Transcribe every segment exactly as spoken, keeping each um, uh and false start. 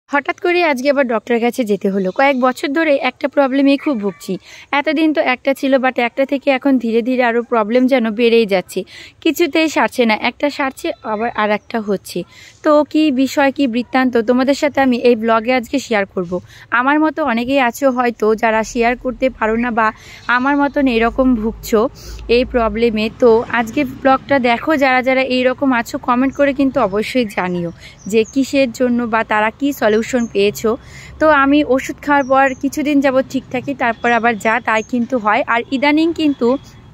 হঠাৎ করে আজকে আবার ডক্টরের কাছে যেতে হলো। কয়েক বছর ধরে একটা প্রবলেমেই খুব ভুগছি। এতদিন তো একটা ছিল, বাট একটা থেকে এখন ধীরে ধীরে আরও প্রবলেম যেন বেড়েই যাচ্ছে, কিছুতেই সারছে না। একটা সারছে আবার আর একটা হচ্ছে। তো কি বিষয়, কি বৃত্তান্ত তোমাদের সাথে আমি এই ব্লগে আজকে শেয়ার করব। আমার মতো অনেকেই আছো হয়তো যারা শেয়ার করতে পারো না, বা আমার মতন এরকম ভুগছো এই প্রবলেমে। তো আজকে ব্লগটা দেখো, যারা যারা এইরকম আছো কমেন্ট করে কিন্তু অবশ্যই জানিও যে কিসের জন্য বা তারা কি সলিউশন পেয়েছো। তো আমি ওষুধ খাওয়ার পর কিছুদিন যাবত ঠিক থাকি, তারপর আবার যা তাই কিন্তু হয়। আর ইদানিং কিন্তু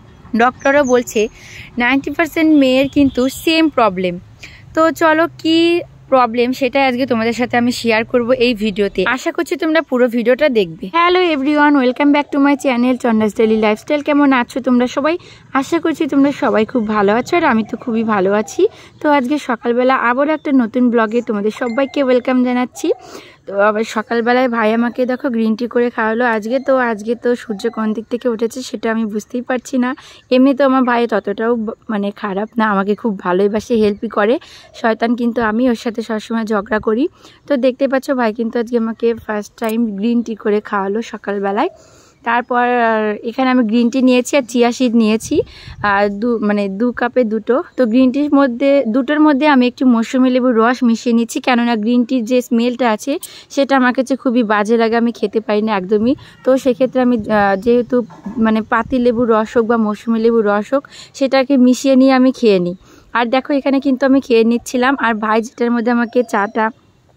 ডক্টরও বলছে নাইনটি পার্সেন্ট মেয়ের কিন্তু সেম প্রবলেম। তো চলো কি প্রবলেম সেটা আজকে তোমাদের সাথে আমি শেয়ার করব এই ভিডিওতে। আশা করছি তোমরা পুরো ভিডিওটা দেখবে। Hello everyone, welcome back to my channel Chanda's daily lifestyle. কেমন আছো তোমরা সবাই? আশা করছি তোমরা সবাই খুব ভালো আছো, আর আমি তো খুবই ভালো আছি। তো আজকে সকালবেলা আবার একটা নতুন ব্লগে তোমাদের সবাইকে ওয়েলকাম জানাচ্ছি। তো আবার সকালবেলায় ভাই আমাকে দেখো গ্রিন টি করে খাওয়ালো আজকে। তো আজকে তো সূর্য কোন দিক থেকে উঠেছে সেটা আমি বুঝতেই পারছি না। এমনি তো আমার ভাই ততটাও মানে খারাপ না, আমাকে খুব ভালোই বাসে, হেল্পই করে। শয়তান কিন্তু আমি ওর সাথে সবসময় ঝগড়া করি। তো দেখতে পাচ্ছ ভাই কিন্তু আজকে আমাকে ফার্স্ট টাইম গ্রিন টি করে খাওয়ালো সকালবেলায়। তারপর এখানে আমি গ্রিন টি নিয়েছি আর চিয়া সিড নিয়েছি, আর দু মানে দু কাপে দুটো। তো গ্রিন টির মধ্যে দুটোর মধ্যে আমি একটু মৌসুমি লেবুর রস মিশিয়ে নিচ্ছি, কেননা গ্রিন টির যে স্মেলটা আছে সেটা আমার কাছে খুবই বাজে লাগে, আমি খেতে পারি না একদমই। তো সেক্ষেত্রে আমি যেহেতু মানে পাতি লেবুর রস হোক বা মৌসুমি লেবুর রস হোক সেটাকে মিশিয়ে নিয়ে আমি খেয়ে নিই। আর দেখো এখানে কিন্তু আমি খেয়ে নিচ্ছিলাম, আর ভাই যেটার মধ্যে আমাকে চাটা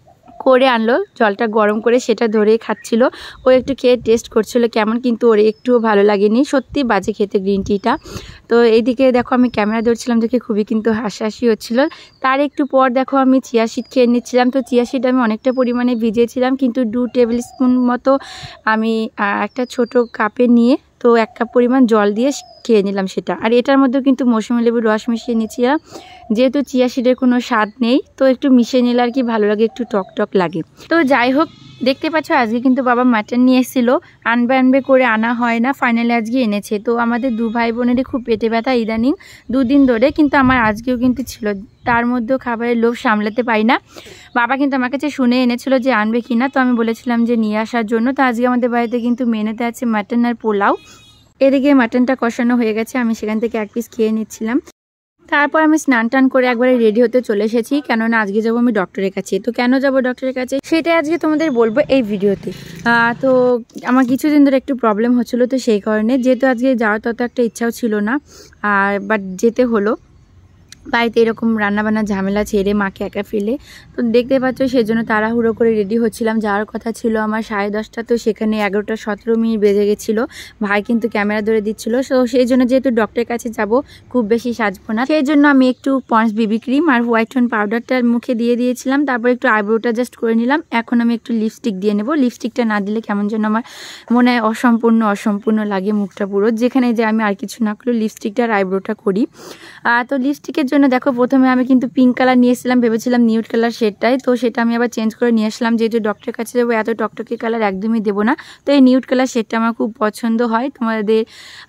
করে আনলো জলটা গরম করে সেটা ধরেই খাচ্ছিল। ও একটু খেয়ে টেস্ট করছিল কেমন, কিন্তু ওর একটুও ভালো লাগেনি, সত্যি বাজে খেতে গ্রিন টিটা। তো এইদিকে দেখো আমি ক্যামেরা ধরছিলাম দেখে খুবই কিন্তু হাসাহাসি হচ্ছিল। তার একটু পর দেখো আমি চিয়া সিড খেয়ে নিচ্ছিলাম। তো চিয়া সিড আমি অনেকটা পরিমাণে ভিজিয়েছিলাম, কিন্তু দু টেবিল স্পুন মতো আমি একটা ছোট কাপে নিয়ে তো এক কাপ পরিমাণ জল দিয়ে খেয়ে নিলাম সেটা। আর এটার মধ্যেও কিন্তু মৌসুমি লেবুর রস মিশিয়ে নিচ্ছিলাম, যেহেতু চিয়া সিডের কোনো স্বাদ নেই তো একটু মিশিয়ে নিলে আর কি ভালো লাগে, একটু টক টক লাগে। তো যাই হোক, দেখতে পাচ্ছ আজকে কিন্তু বাবা মাটন নিয়ে এসেছিলো, আনবে আনবে করে আনা হয় না, ফাইনালি আজকে এনেছে। তো আমাদের দু ভাই বোনেরই খুব পেটে ব্যথা ইদানিং দুদিন ধরে, কিন্তু আমার আজকেও কিন্তু ছিল, তার মধ্যেও খাবারের লোভ সামলাতে পারি না। বাবা কিন্তু আমার কাছে শুনে এনেছিল যে আনবে কিনা, তো আমি বলেছিলাম যে নিয়ে আসার জন্য। তো আজকে আমাদের বাড়িতে কিন্তু মেনুতে আছে মাটন আর পোলাও। এদিকে মাটনটা কষানো হয়ে গেছে, আমি সেখান থেকে এক পিস খেয়ে নিচ্ছিলাম। তারপর আমি স্নান টান করে একবারে রেডি হতে চলে এসেছি, কেননা আজকে যাবো আমি ডক্টরের কাছে। তো কেন যাবো ডক্টরের কাছে সেটাই আজকে তোমাদের বলবো এই ভিডিওতে। তো আমার কিছুদিন ধরে একটু প্রবলেম হচ্ছিলো, তো সেই কারণে যেহেতু আজকে যাওয়ার তত একটা ইচ্ছাও ছিল না, আর বাট যেতে হলো। বাড়িতে এরকম রান্নাবান্না ঝামেলা ছেড়ে মাকে একা ফেলে, তো দেখতে পাচ্ছ সেই জন্য তাড়াহুড়ো করে রেডি হচ্ছিলাম। যাওয়ার কথা ছিল আমার সাড়ে দশটা, তো সেখানে এগারোটা সতেরো মিনিট বেজে গেছিলো। ভাই কিন্তু ক্যামেরা ধরে দিচ্ছিল, তো সেই জন্য যেহেতু ডক্টরের কাছে যাব খুব বেশি সাজবো না, সেই জন্য আমি একটু পন্ডস বিবি ক্রিম আর হোয়াইট টোন পাউডারটা মুখে দিয়ে দিয়েছিলাম। তারপর একটু আইব্রোটা জাস্ট করে নিলাম। এখন আমি একটু লিপস্টিক দিয়ে নেবো। লিপস্টিকটা না দিলে কেমন যেন আমার মনে হয় অসম্পূর্ণ অসম্পূর্ণ লাগে মুখটা পুরো, যেখানে যে আমি আর কিছু না করলে লিপস্টিকটা আর আইব্রোটা করি। তো লিপস্টিকের জন্য দেখো প্রথমে আমি কিন্তু পিঙ্ক কালার নিয়ে এসেছিলাম, ভেবেছিলাম নিউড কালার শেডটাই, তো সেটা আমি আবার চেঞ্জ করে নিয়ে আসলাম, যেহেতু ডক্টরের কাছে যাবো এত টকটকে কালার একদমই দেবো না। তো এই নিউড কালার শেডটা আমার খুব পছন্দ হয়। তোমাদের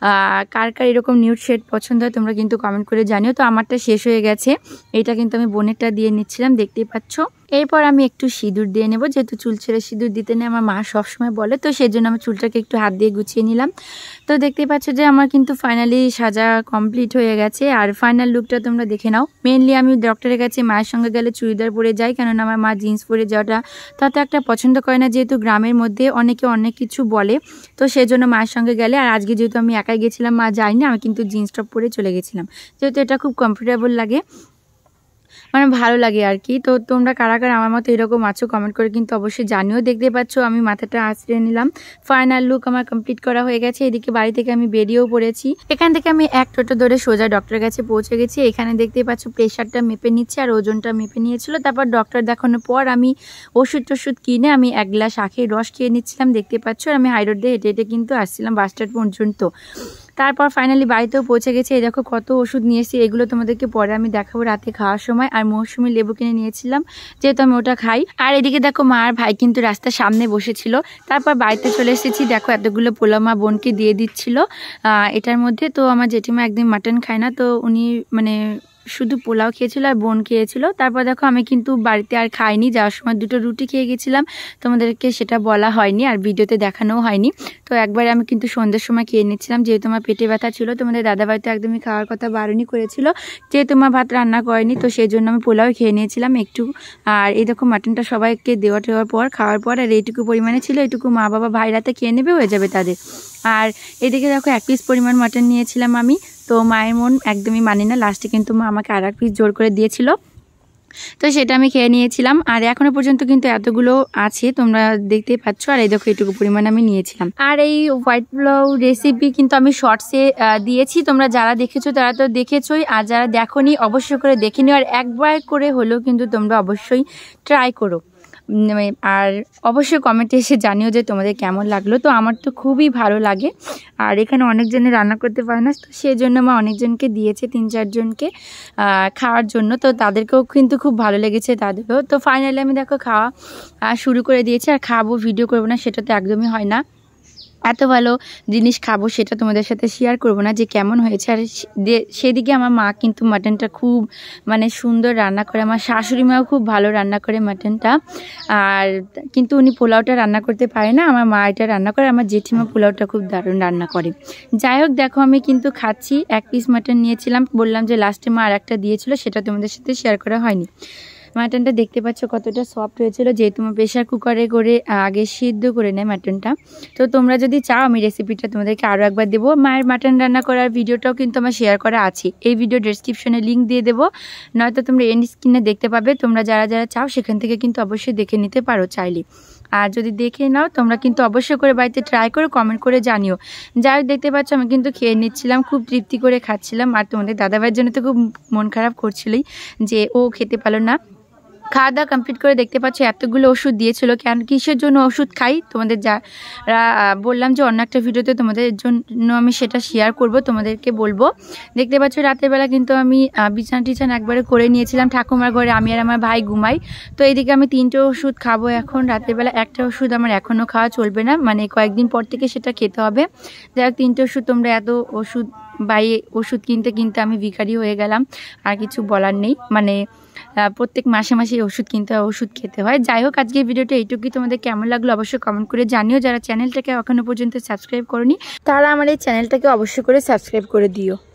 কার কার এরকম নিউড শেড পছন্দ হয় তোমরা কিন্তু কমেন্ট করে জানিও। তো আমারটা শেষ হয়ে গেছে, এইটা কিন্তু আমি বোনেরটা দিয়ে নিচ্ছিলাম, দেখতেই পাচ্ছ। এরপর আমি একটু সিঁদুর দিয়ে নেবো, যেহেতু চুল ছেড়ে সিঁদুর দিতে নেই আমার মা সবসময় বলে, তো সেই জন্য আমি চুলটাকে একটু হাত দিয়ে গুছিয়ে নিলাম। তো দেখতেই পাচ্ছ যে আমার কিন্তু ফাইনালি সাজা কমপ্লিট হয়ে গেছে, আর ফাইনাল লুকটা তোমরা দেখে নাও। মেনলি আমি ডক্টরের কাছে মায়ের সঙ্গে গেলে চুড়িদার পরে যাই, কেননা আমার মা জিন্স পরে যাওয়াটা তত একটা পছন্দ করে না, যেহেতু গ্রামের মধ্যে অনেকে অনেক কিছু বলে, তো সেই জন্য মায়ের সঙ্গে গেলে। আর আজকে যেহেতু আমি একাই গেছিলাম, মা যায়নি, আমি কিন্তু জিন্স টপ পরে চলে গেছিলাম, যেহেতু এটা খুব কমফোর্টেবল লাগে, মানে ভালো লাগে আর কি। তো তোমরা কারা কারা আমার মতো এরকম আছো কমেন্ট করে কিন্তু অবশ্যই জানিও। দেখতে পাচ্ছ আমি মাথাটা আঁচড়ে নিলাম, ফাইনাল লুক আমার কমপ্লিট করা হয়ে গেছে। এদিকে বাড়ি থেকে আমি বেরিয়েও পড়েছি। এখান থেকে আমি এক টোটো ধরে সোজা ডক্টরের কাছে পৌঁছে গেছি। এখানে দেখতে পাচ্ছ প্রেশারটা মেপে নিচ্ছে আর ওজনটা মেপে নিয়েছিল। তারপর ডক্টর দেখানোর পর আমি ওষুধ টষুধ কিনে আমি এক গ্লাস আখের রস খেয়ে নিচ্ছিলাম, দেখতে পাচ্ছ। আর আমি হাই রোড দিয়ে হেঁটে হেঁটে কিন্তু আসছিলাম বাস স্ট্যান্ড পর্যন্ত। তারপর ফাইনালি বাড়িতেও পৌঁছে গেছে। এই দেখো কত ওষুধ নিয়েছি, এগুলো তোমাদেরকে পরে আমি দেখাবো রাতে খাওয়ার সময়। আর মৌসুমি লেবু কিনে নিয়েছিলাম, যেহেতু আমি ওটা খাই। আর এদিকে দেখো মা আর ভাই কিন্তু রাস্তার সামনে বসেছিল। তারপর বাড়িতে চলে এসেছি, দেখো এতগুলো পোলাও মা বোনকে দিয়ে দিচ্ছিল এটার মধ্যে। তো আমার জেঠিমা একদিন মাটন খায় না, তো উনি মানে শুধু পোলাও খেয়েছিল আর বোন খেয়েছিল। তারপর দেখো আমি কিন্তু বাড়িতে আর খাইনি, যাওয়ার সময় দুটো রুটি খেয়ে গেছিলাম, তোমাদেরকে সেটা বলা হয়নি আর ভিডিওতে দেখানোও হয়নি। তো একবারে আমি কিন্তু সন্ধ্যের সময় খেয়ে নিচ্ছিলাম, যেহেতু আমার পেটে ব্যথা ছিল। তোমাদের দাদাভাই তো একদমই খাওয়ার কথা বারণই করেছিল, যেহেতু মা ভাত রান্না করেনি, তো সেই জন্য আমি পোলাও খেয়ে নিয়েছিলাম একটু। আর এই দেখো মাটনটা সবাইকে দেওয়া টেওয়ার পর খাওয়ার পর আর এইটুকু পরিমাণে ছিল, এইটুকু মা বাবা ভাই রাতে খেয়ে নেবে, হয়ে যাবে তাদের। আর এদিকে দেখো এক পিস পরিমাণ মাটন নিয়েছিলাম আমি, তো মায়ের মন একদমই মানি না, লাস্টে কিন্তু মা আমাকে আর এক পিস জোর করে দিয়েছিল, তো সেটা আমি খেয়ে নিয়েছিলাম। আর এখনো পর্যন্ত কিন্তু এতগুলো আছে, তোমরা দেখতেই পাচ্ছ। আর এই দেখো এইটুকু পরিমাণ আমি নিয়েছিলাম। আর এই হোয়াইট পোলাও রেসিপি কিন্তু আমি শর্টসে দিয়েছি, তোমরা যারা দেখেছো তারা তো দেখেছোই, আর যারা দেখোনি অবশ্যই করে দেখে নিও, আর একবার করে হলেও কিন্তু তোমরা অবশ্যই ট্রাই করো। আর অবশ্যই কমেন্টে এসে জানিও যে তোমাদের কেমন লাগলো। তো আমার তো খুবই ভালো লাগে, আর এখানে অনেকজনে রান্না করতে পারে না, তো সেই জন্য মা অনেকজনকে দিয়েছে, তিন চারজনকে খাওয়ার জন্য, তো তাদেরকেও কিন্তু খুব ভালো লেগেছে তাদেরও। তো ফাইনালি আমি দেখো খাওয়া শুরু করে দিয়েছি, আর খাবো ভিডিও করবো না সেটা তো একদমই হয় না, এত ভালো জিনিস খাবো সেটা তোমাদের সাথে শেয়ার করব না যে কেমন হয়েছে। আর সেদিকে আমার মা কিন্তু মাটনটা খুব মানে সুন্দর রান্না করে, আমার শাশুড়ি মাও খুব ভালো রান্না করে মাটনটা, আর কিন্তু উনি পোলাওটা রান্না করতে পারে না, আমার মা এটা রান্না করে, আমার জেঠিমা পোলাওটা খুব দারুণ রান্না করে। যাই হোক দেখো আমি কিন্তু খাচ্ছি, এক পিস মাটন নিয়েছিলাম, বললাম যে লাস্টে মা আর একটা দিয়েছিল, সেটা তোমাদের সাথে শেয়ার করা হয়নি। মাটনটা দেখতে পাচ্ছ কতটা সফট হয়েছিল, যেহেতু আমার প্রেশার কুকারে করে আগে সিদ্ধ করে নেয় মাটনটা। তো তোমরা যদি চাও আমি রেসিপিটা তোমাদেরকে আরও একবার দেবো, মায়ের মাটন রান্না করার ভিডিওটাও কিন্তু আমার শেয়ার করা আছে, এই ভিডিও ডেসক্রিপশনে লিঙ্ক দিয়ে দেবো, নয়তো তোমরা এন্ড স্ক্রিনে দেখতে পাবে। তোমরা যারা যারা চাও সেখান থেকে কিন্তু অবশ্যই দেখে নিতে পারো চাইলে, আর যদি দেখে নাও তোমরা কিন্তু অবশ্যই করে বাড়িতে ট্রাই করে কমেন্ট করে জানিও। যাই হোক দেখতে পাচ্ছ আমি কিন্তু খেয়ে নিচ্ছিলাম, খুব তৃপ্তি করে খাচ্ছিলাম। আর তোমাদের দাদাভাইয়ের জন্য তো খুব মন খারাপ করছিলই যে ও খেতে পারলো না। খাওয়া দাওয়া কমপ্লিট করে দেখতে পাচ্ছ এতগুলো ওষুধ দিয়েছিল, কেন কিসের জন্য ওষুধ খাই তোমাদের যারা বললাম যে অন্য একটা ভিডিওতে তোমাদের জন্য আমি সেটা শেয়ার করব, তোমাদেরকে বলবো। দেখতে পাচ্ছ রাতের বেলা কিন্তু আমি বিছানা টিছানা একবারে করে নিয়েছিলাম, ঠাকুমার ঘরে আমি আর আমার ভাই ঘুমাই। তো এইদিকে আমি তিনটে ওষুধ খাবো এখন রাতের বেলা, একটা ওষুধ আমার এখনও খাওয়া চলবে না, মানে কয়েকদিন পর থেকে সেটা খেতে হবে। যাই হোক তিনটে ওষুধ, তোমরা এত ওষুধ বাই ওষুধ কিনতে কিনতে আমি ভিখারি হয়ে গেলাম, আর কিছু বলার নেই, মানে প্রত্যেক মাসে মাসে ওষুধ কিনতে হয়, ওষুধ খেতে হয়। যাই হোক আজকে ভিডিওটা এইটুকুই, তোমাদের কেমন লাগলো অবশ্যই কমেন্ট করে জানিও। যারা চ্যানেলটাকে এখনো পর্যন্ত সাবস্ক্রাইব করোনি তারা আমার এই চ্যানেলটাকে অবশ্যই করে সাবস্ক্রাইব করে দিও।